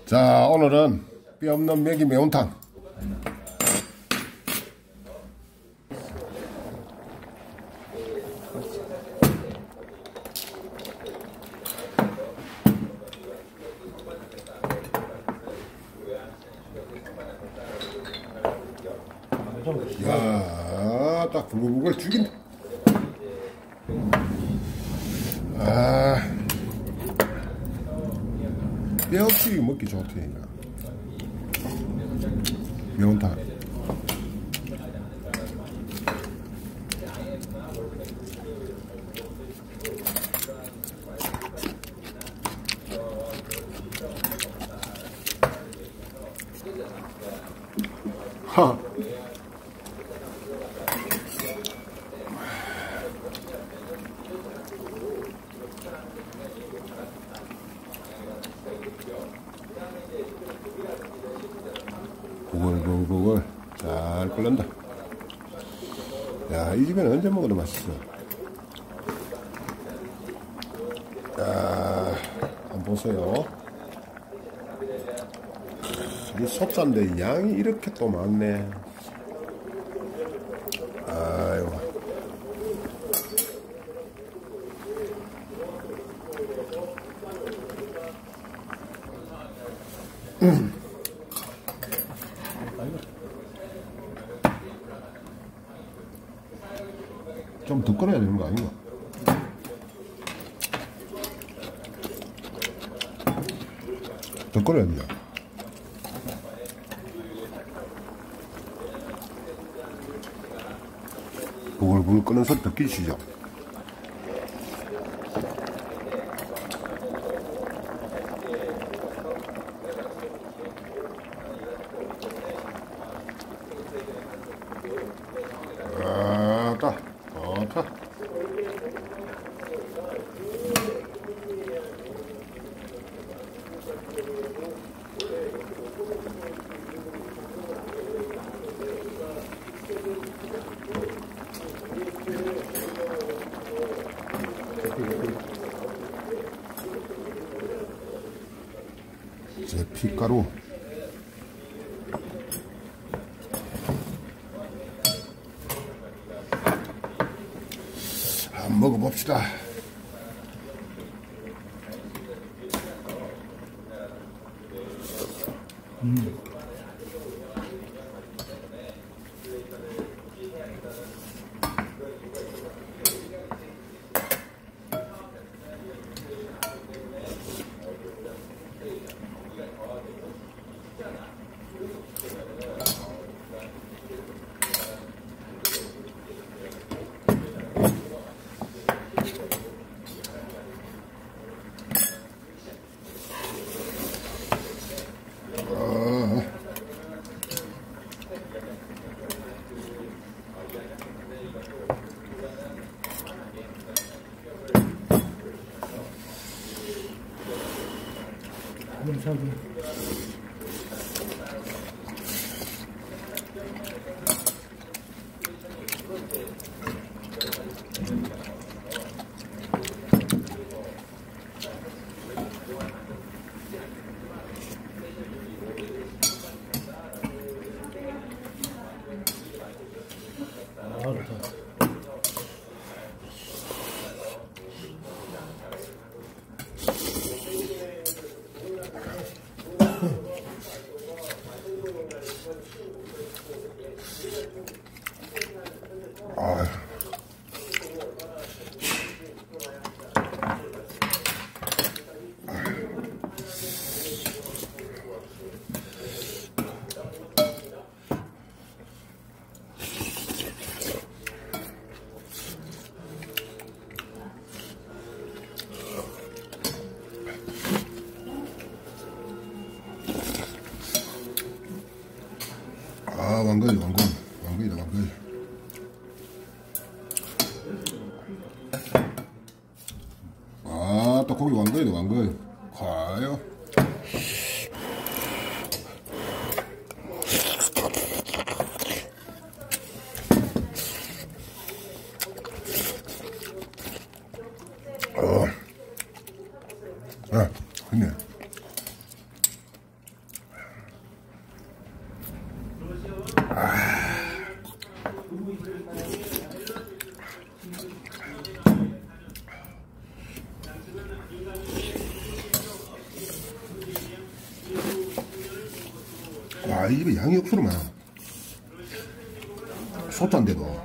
자, 오늘은 뼈 없는 메기 매운탕. 야, 딱 부글부글 죽인다. 뼈 없이 먹기 좋다니까. 매운탕. 하. 보글보글 잘 끓는다. 야, 이 집에는 언제 먹어도 맛있어. 야, 한번 보세요. 이 속사인데 양이 이렇게 또 많네. 아이고. 좀 더 끓여야 되는 거 아닌가? 더 끓여야 된다. 부글부글 끓는 소리 듣기시죠? 아따, 좋다. 이제 피가루. 한번 먹어봅시다. 왕거리. 왕거리다, 왕거리. 또 고기 왕거리다, 왕거리. 과요. 그네. 와, 이게 양이 억수로만 소짠데도.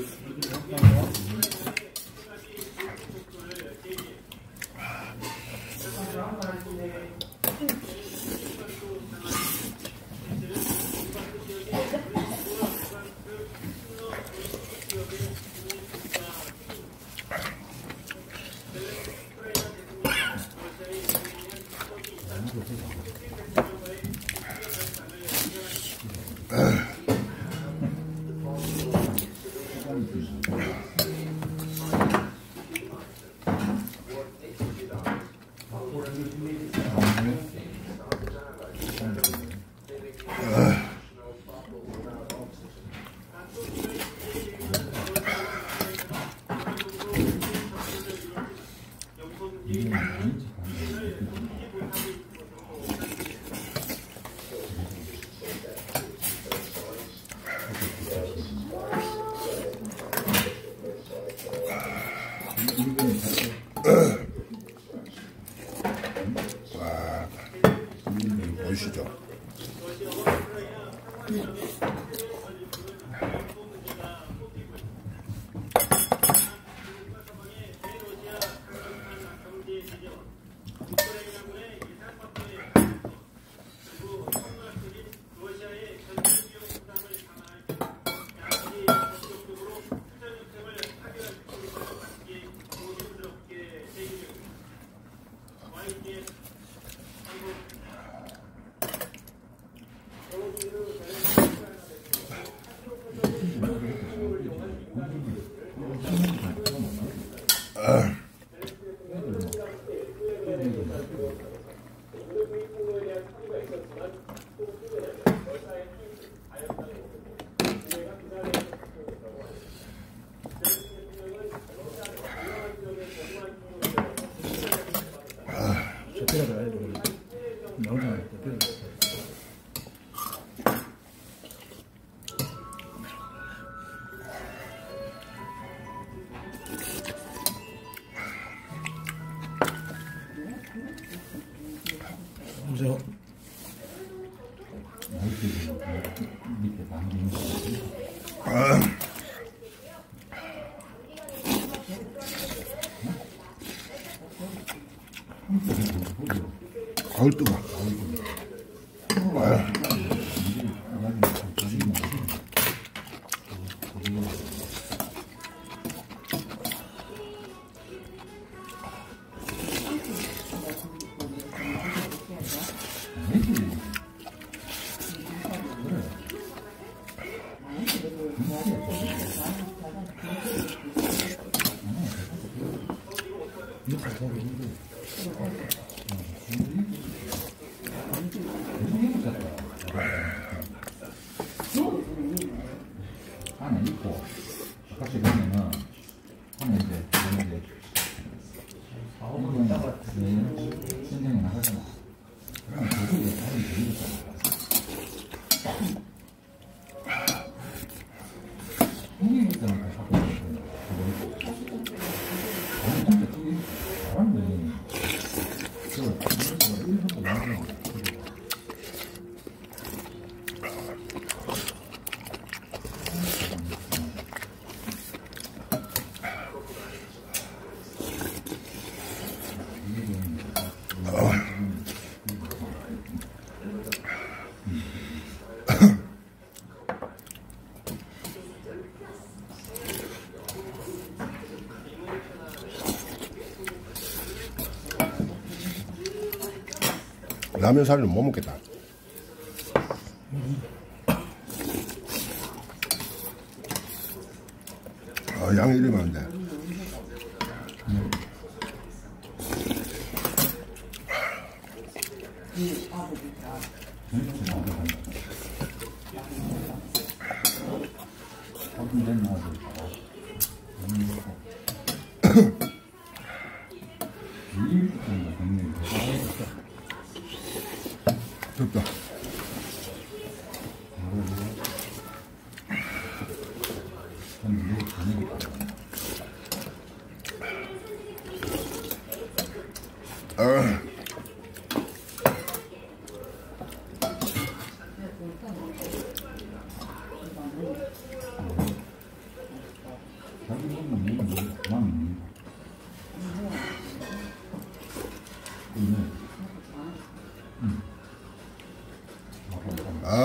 보이시죠? 보세요. 아우 뜨거. 안에 있고 같이 보면은 하면 이제 신경이 나가잖아. 그럼 그게 다른 재미있잖아. 형님 있잖아. 자꾸 아니 진짜 되게 잘하네. 저 일본도 나중에 라면 사리는 못 먹겠다. 양이 이러면 안 돼. 됐다.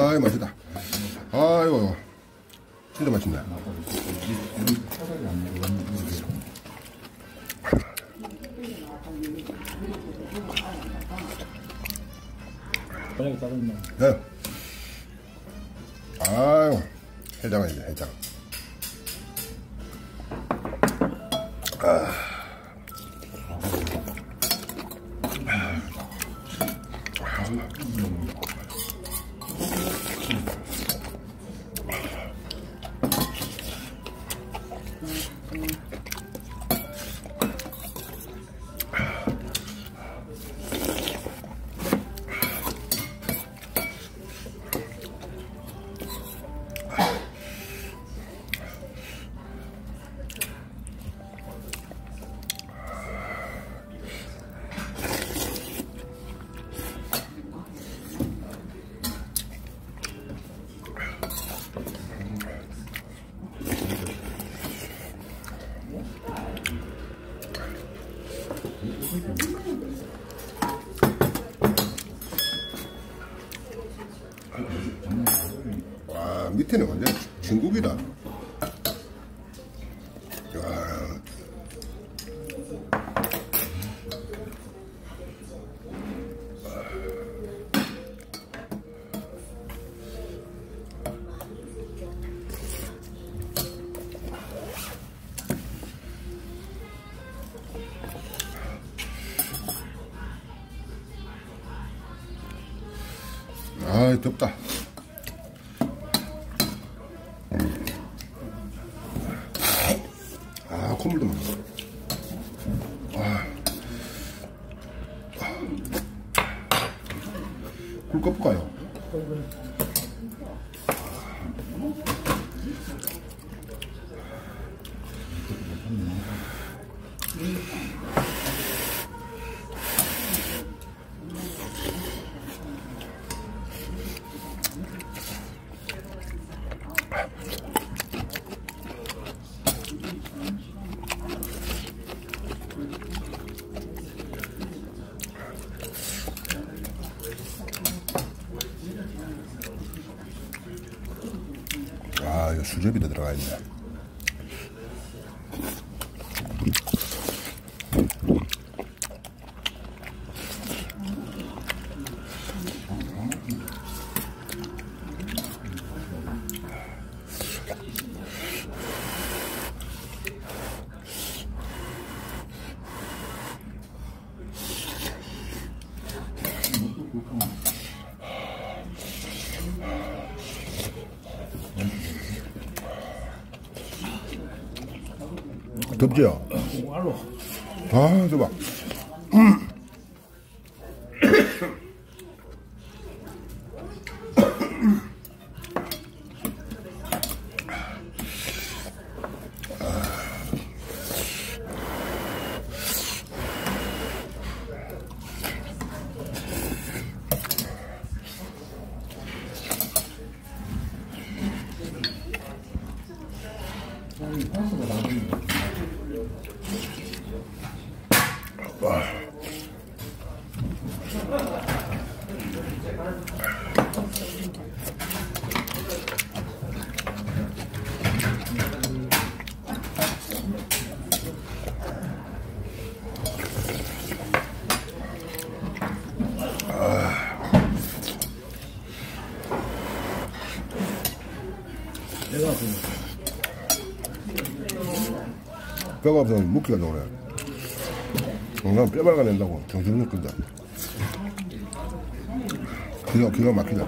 아이 맛있다. 아이고 진짜 맛있네. 만약에 자르면 네. 아유 해장이네 해장. 와 밑에는 완전 중국이다. 야. 아 덥다. 아 콧물도 많아. 굴 꺾을까요? 아 이거 수제비도 들어가 있네. 덥지요? 알로 아, 저 봐. 뼈가 없으면 묵기가 좋으네. 난 뼈 발라낸다고 정신을 끈다. 기가 막히다.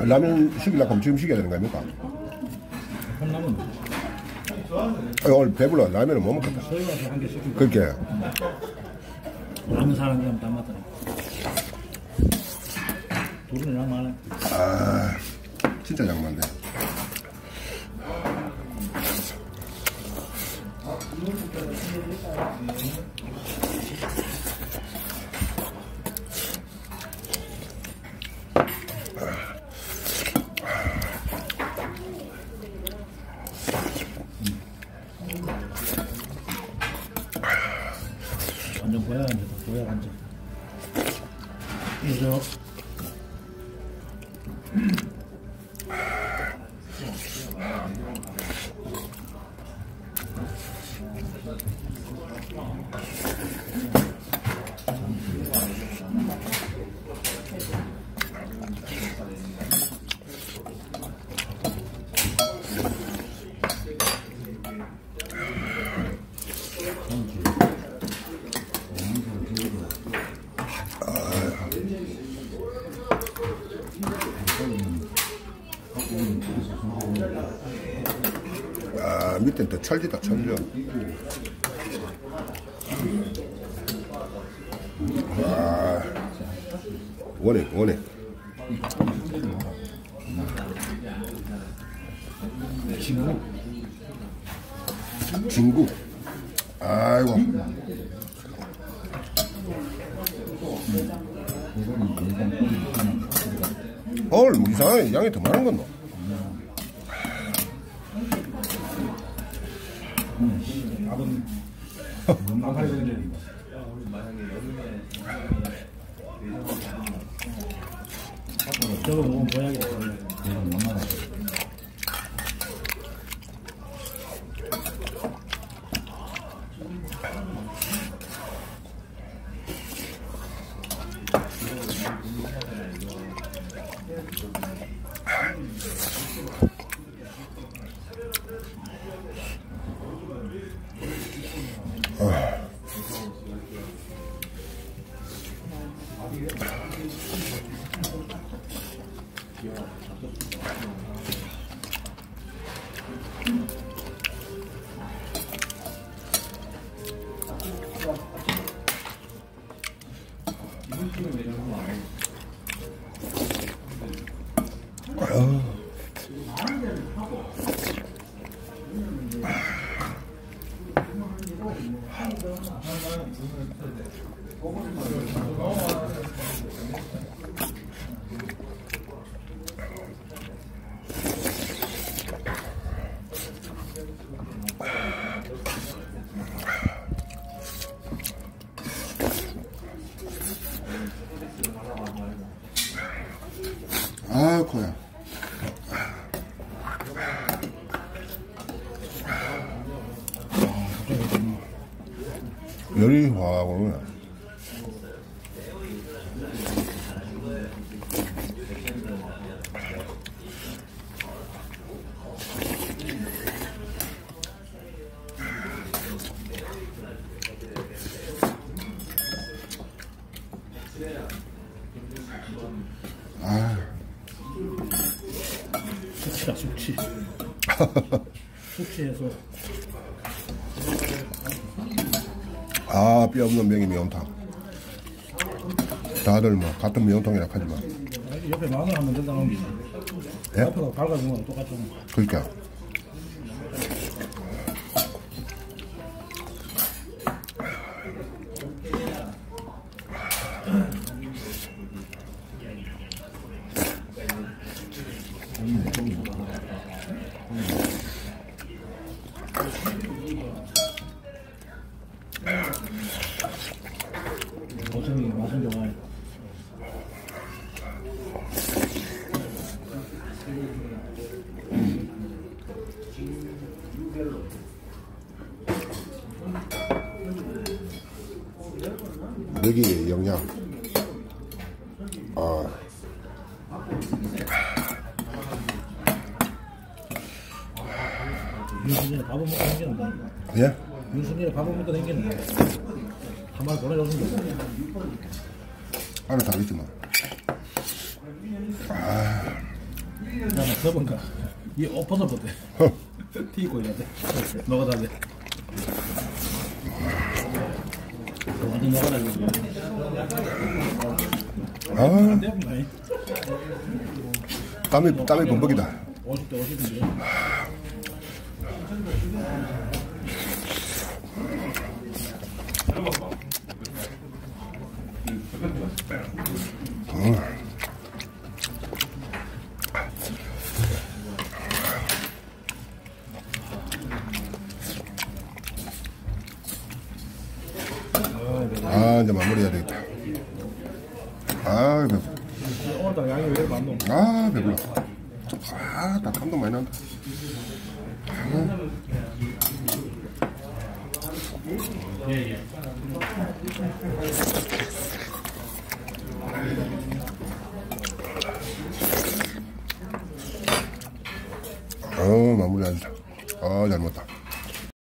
라면 시키려고 하면 지금 시켜야 되는 거 아닙니까? 컵라면 오늘 배불러. 라면을 못 먹겠다. 저희 와서 한 개 시키고 그렇게. 라면 사람들은 다 맞더라. 둘은 양만해. 아, 진짜 양만데. 완전 보약 앉아, 보약 앉아. 그죠? 아, 밑엔 또 철지다, 철져. 아, 원액, 원액. 진국. 아이고. 오늘 뭐 이상하게 양이 더 많은 건 뭐. 저거 먹으면 보약이다. 아, 코야. 열이 확 오네. 아, 숙취다, 숙취. 숙취해서. 아, 뼈 없는 명이 매운탕. 다들 뭐 같은 매운탕이라 하지만. 옆에 마늘 한번 뜯어 놓으면 예? 앞에가 밝아진 거랑 똑같잖아. 그러니까. 어차피 맛은 좋아해. 여기에 영양. 아. 윤순이는 밥을 먹고 다니는데. 예? 윤순이는 밥을 먹고 다니는데. 한 마리 보내줬는데. 안에 다 있지만. 아. 나는 써본가. 이 엎어서 보대. 튀고 이러대. 먹어다 돼. 완전 먹어다 돼. 땀이 범벅이다. 50대 50인데. 이제 마무리해야 되겠다. 오늘따라 양이 왜 이렇게 많노? 배불러. 나 감동 많이 난다. 마무리하자. 잘 먹었다.